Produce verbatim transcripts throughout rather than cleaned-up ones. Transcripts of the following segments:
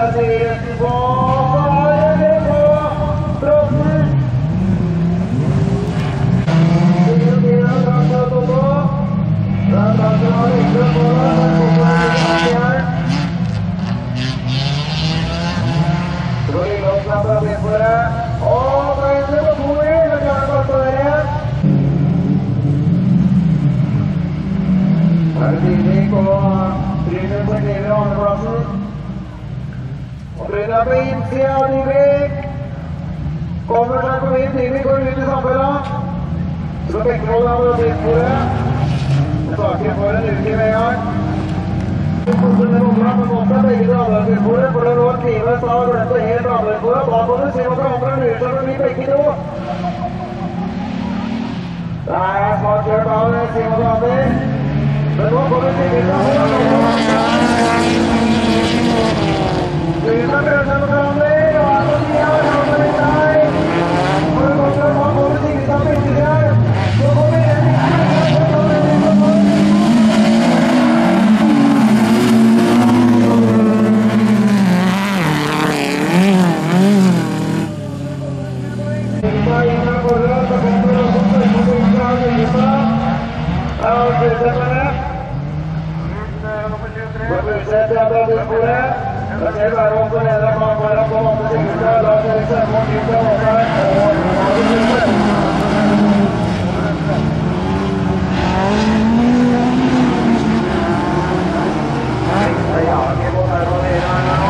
Brynja på innsida av Nivik. Kommer seg på min Nivik går ut i samfunnet. Så Bekkevold har vært litt på det. Saker for en uke i veien. Vi fortsetter å dra med måte begge til andretilbordet, for det lå en time sa og glemte helt andretilbordet. Da får du se hva for andre lurer seg forbi begge to. Det er smart kjørt av Simon Sander. Men nå kommer Simon Uten av brødene på Krander, og er på tida, og kommer litt der. For det går til å få det tingene av Bekkevold. Så kommer vi igjen i Det ser være om som leder kan være på andre sikkerhet, da ser det seg for ut av året, og det jager på her og nede her nå.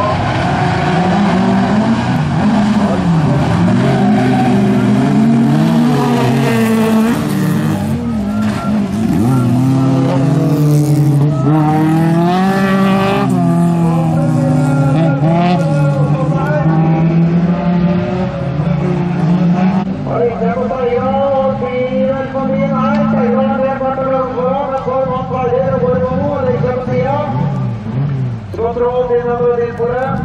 Kontroll til andre tilbordet.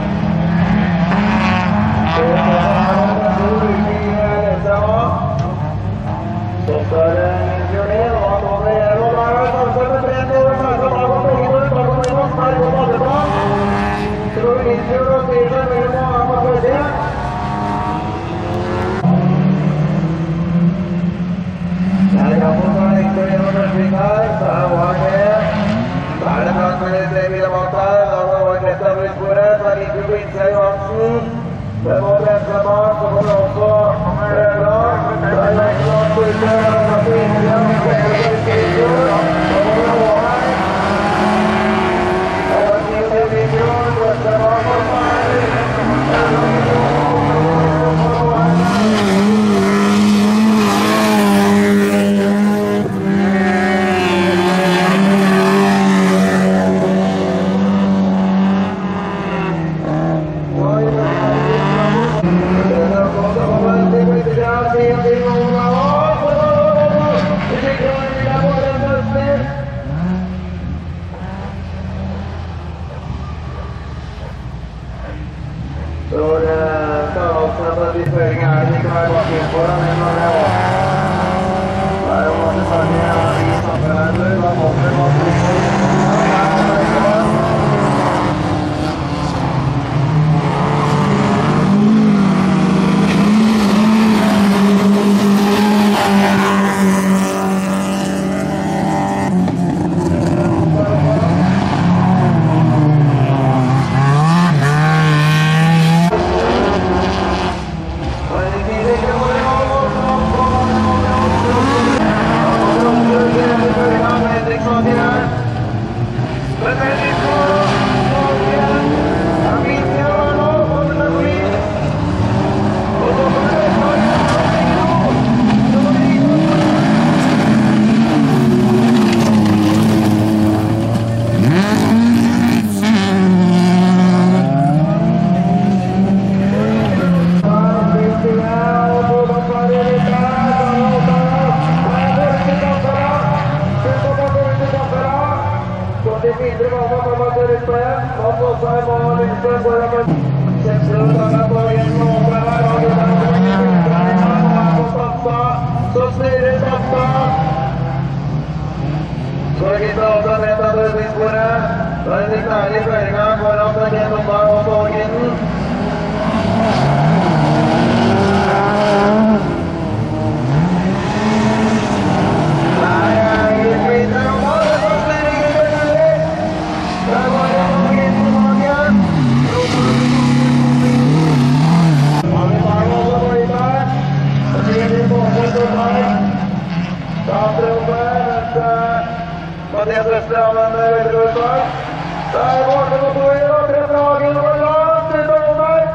Så er det stor uke i Lesa nå. Så skal det gjøre det, og da kommer det igjen, og da er det kanskje med brent over seg, så da kommer det inn, og da kommer det inn, og der går alle bra. Så går vi inn til å styre seg mellom og er på tredje. Der er Jakob som er ekte gjennom førstving her, så er det Da er det plass med de tre biler bak der. Da går det rett av utbordet. Så er det ikke på innsida Johansen. Det må bremse bak. Så kommer det også Røvla. Så er det ikke noe på utsida. Da er det på innsida. Vi kommer på utsida. Så kommer det over. Da er det ti og ti mikron. Bremse bak og Så det skal avslutte at de føringer er det ikke være bak inn på den, men når det var det er jo mange sanger i samfunnet, da måtte det måtte det Så gikk det av den rett av dødningsbordet. Da er det nære føringen foran Ken Omdal og Tårginden. Mathias Østland, en veldig god start. Der var det på to i og tre fra Hagen og langt ut av der.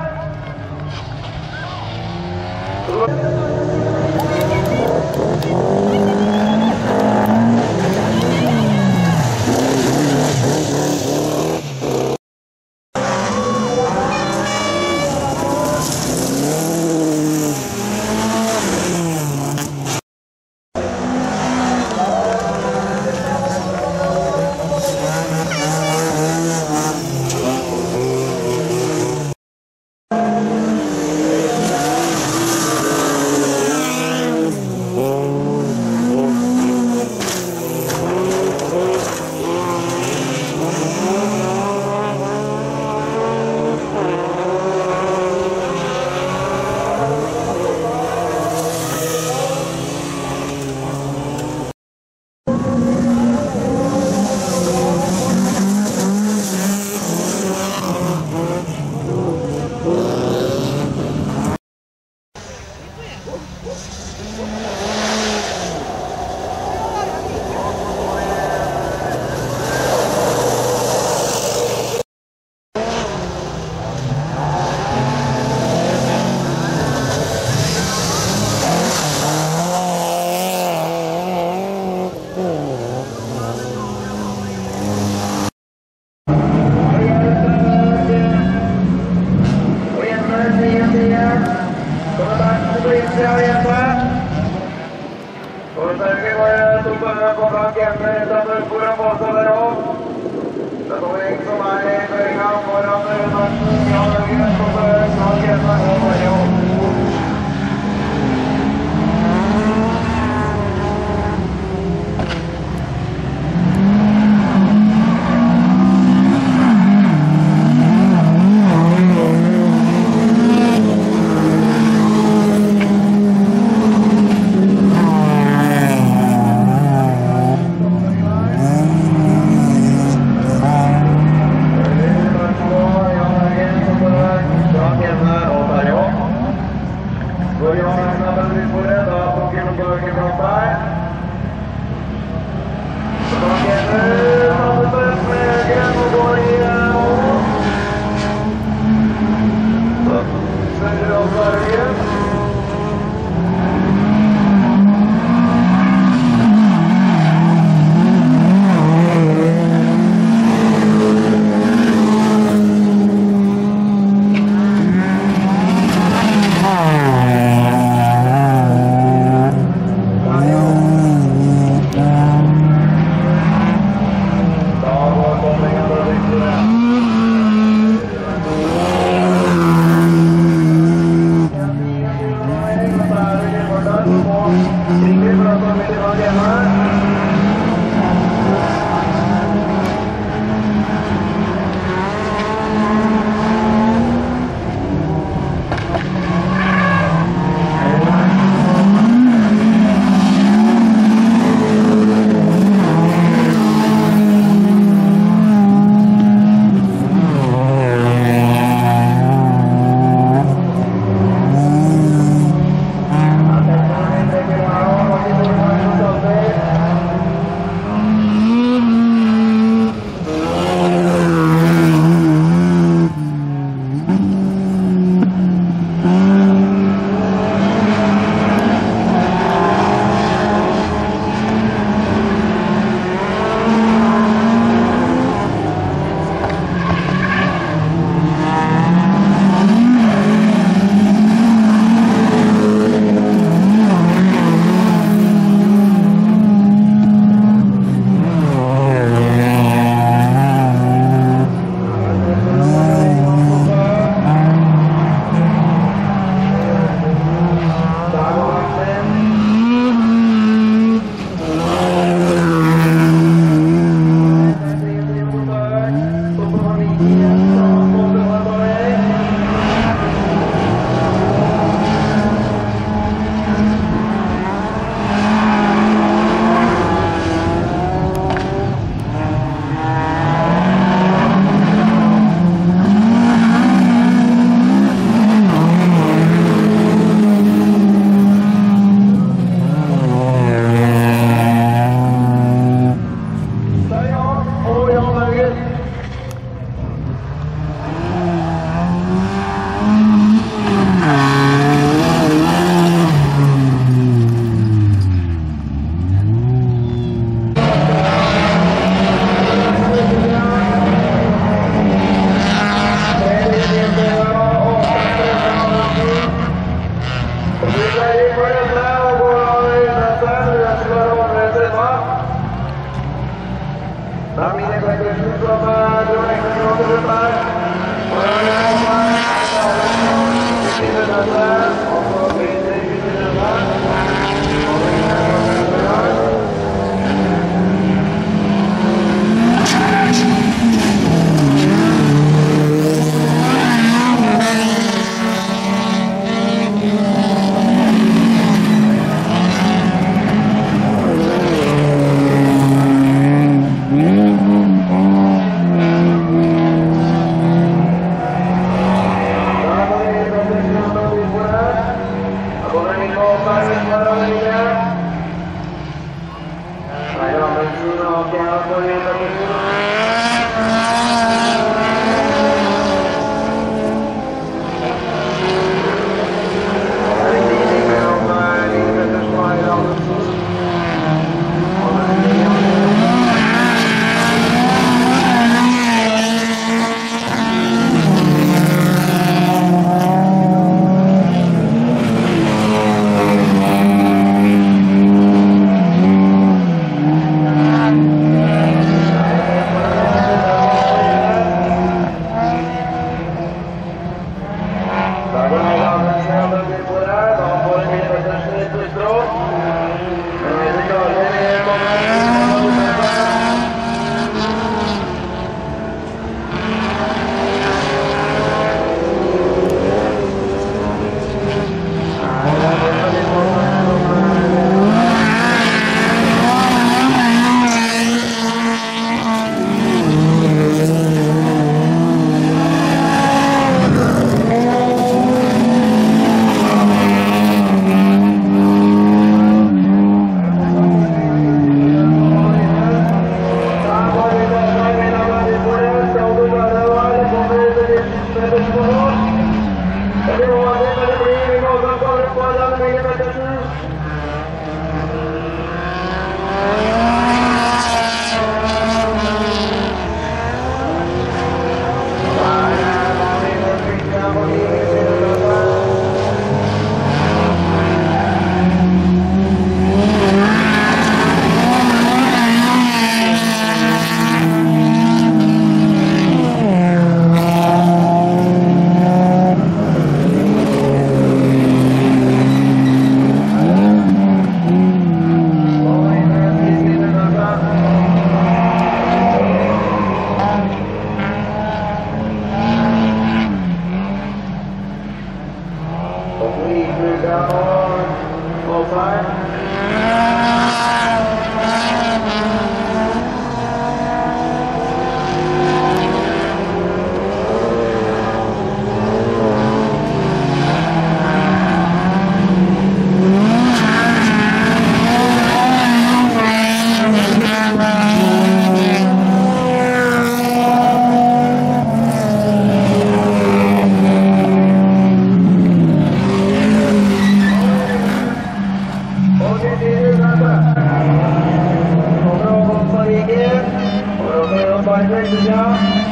Indonesia.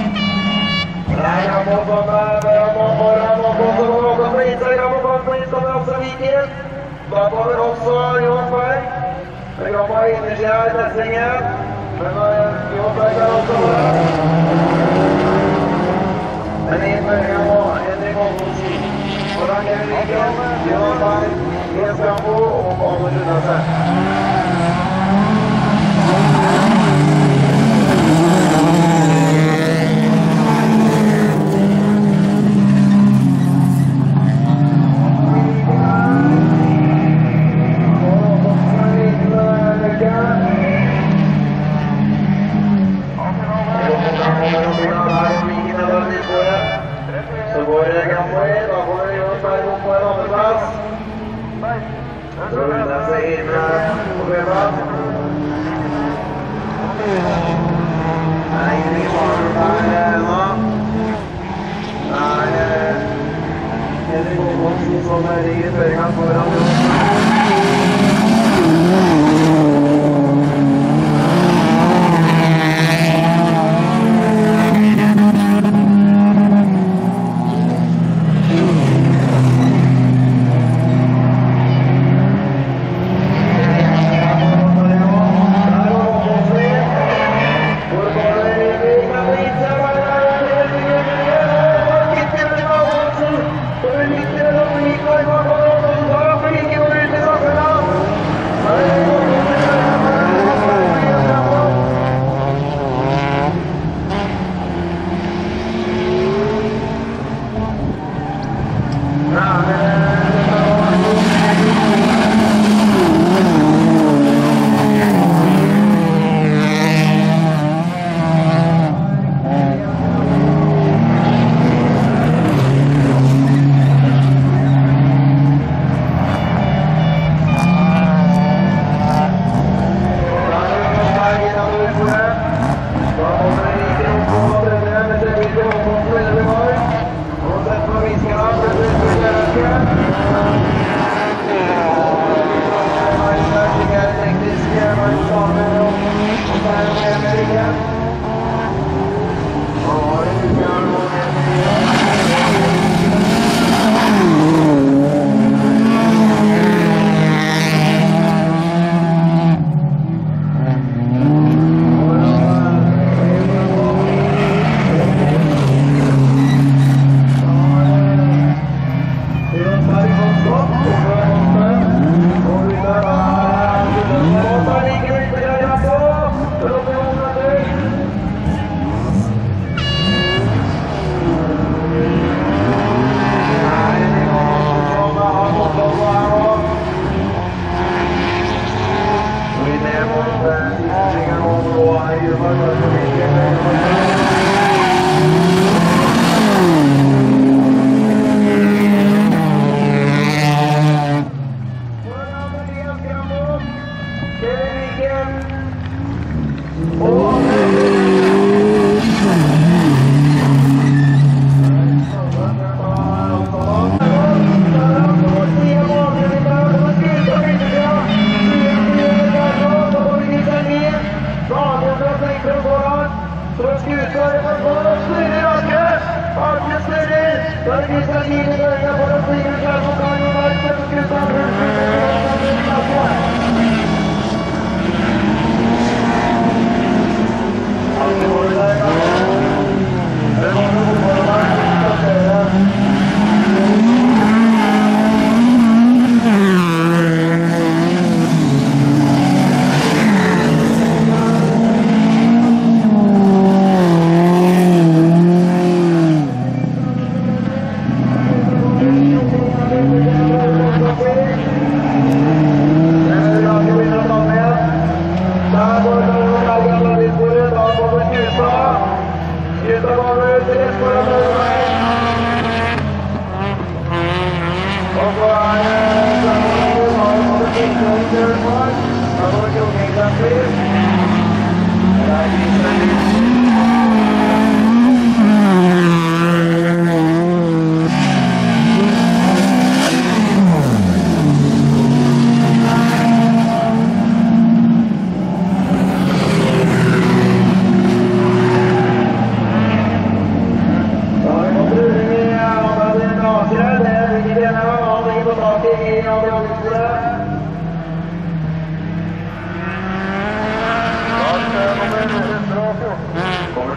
Ramo Ramo Ramo Ramo Komplis, Ramo Komplis kommer også viken. Da kommer også Johan Berg. Ramo Indonesia i testingen. Men Johan Berg er også med. Men inn med Ramo, Henrik Holmsen. Foran Kevin Viken, Johan Berg, Jens Gambo og Anders Undasse. Så går det Gambo inn, da får vi Johan Berg opp på en andre plass. Så runder seg inn på Bjørnland. Nei, vi har her nå. Det er Henrik Holmsen som er i føringen foran Johan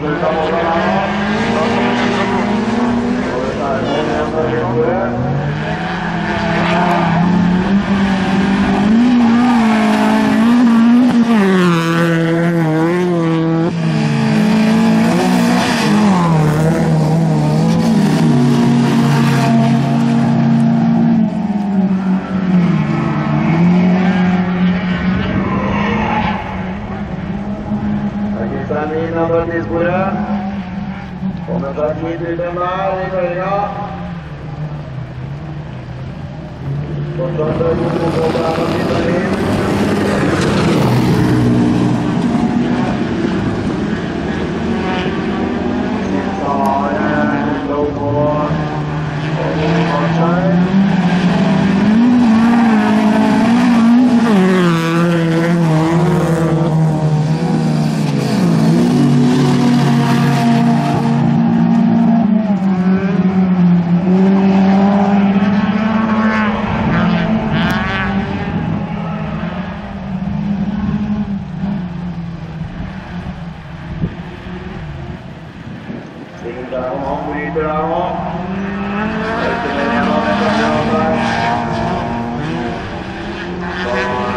Avslutta målet her nå. Og det er mål igjen for Victoria. Kristian har tatt tidssporet. Kommer seg fint ut den der i føringa. Fortsatt er det god mål her på Kristian. Sista har jeg lov på Marseille. Der og han bryter der nå. Det er ikke mer igjen av det. Så